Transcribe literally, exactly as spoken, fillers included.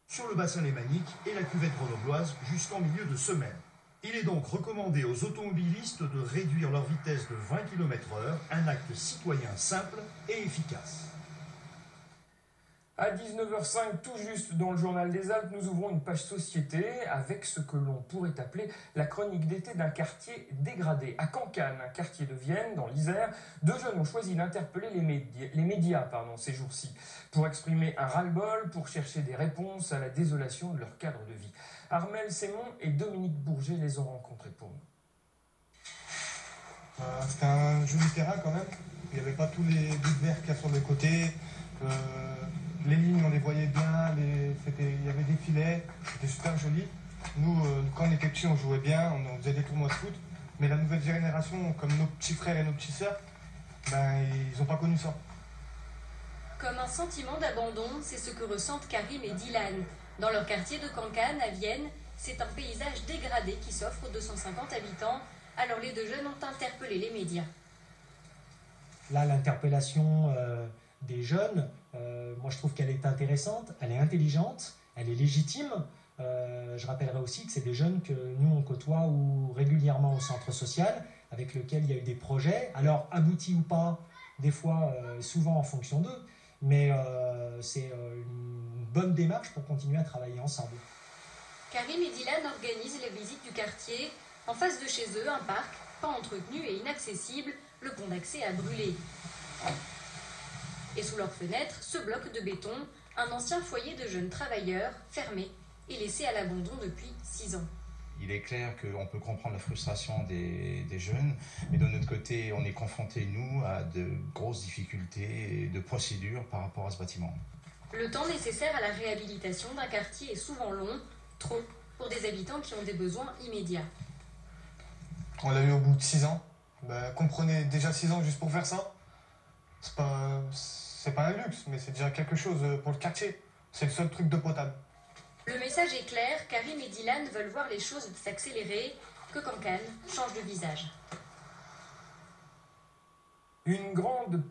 sur le bassin lémanique et la cuvette grenobloise jusqu'en milieu de semaine. Il est donc recommandé aux automobilistes de réduire leur vitesse de vingt kilomètres heure, un acte citoyen simple et efficace. À dix-neuf heures cinq, tout juste dans le Journal des Alpes, nous ouvrons une page société avec ce que l'on pourrait appeler la chronique d'été d'un quartier dégradé. À Cancane, un quartier de Vienne, dans l'Isère, deux jeunes ont choisi d'interpeller les médias, les médias pardon, ces jours-ci, pour exprimer un ras-le-bol, pour chercher des réponses à la désolation de leur cadre de vie. Armel Sémon et Dominique Bourget les ont rencontrés pour nous. Euh, C'était un joli terrain quand même. Il n'y avait pas tous les bouts de verre qu'il y a sur les côtés. Euh, les lignes, on les voyait bien. Les, il y avait des filets. C'était super joli. Nous, euh, quand on était petits, on jouait bien. On, on faisait des tournois de foot. Mais la nouvelle génération, comme nos petits frères et nos petites sœurs, ben, ils n'ont pas connu ça. Comme un sentiment d'abandon, c'est ce que ressentent Karim et Dylan. Dans leur quartier de Cancane, à Vienne, c'est un paysage dégradé qui s'offre aux deux cent cinquante habitants. Alors les deux jeunes ont interpellé les médias. Là, l'interpellation euh, des jeunes, euh, moi je trouve qu'elle est intéressante, elle est intelligente, elle est légitime. Euh, je rappellerai aussi que c'est des jeunes que nous on côtoie ou régulièrement au centre social, avec lequel il y a eu des projets, alors aboutis ou pas, des fois, euh, souvent en fonction d'eux, mais euh, c'est euh, une bonne démarche pour continuer à travailler ensemble. Karim et Dylan organisent les visites du quartier. En face de chez eux, un parc, pas entretenu et inaccessible, le pont d'accès a brûlé. Et sous leurs fenêtres, ce bloc de béton, un ancien foyer de jeunes travailleurs, fermé et laissé à l'abandon depuis six ans. Il est clair qu'on peut comprendre la frustration des, des jeunes, mais de notre côté, on est confrontés, nous, à de grosses difficultés de procédure par rapport à ce bâtiment. Le temps nécessaire à la réhabilitation d'un quartier est souvent long, trop, pour des habitants qui ont des besoins immédiats. On l'a eu au bout de six ans. Ben, comprenez, déjà six ans juste pour faire ça, c'est pas, c'est pas un luxe, mais c'est déjà quelque chose pour le quartier. C'est le seul truc d'eau potable. Le message est clair, Karim et Dylan veulent voir les choses s'accélérer, que Cancane change de visage. Une grande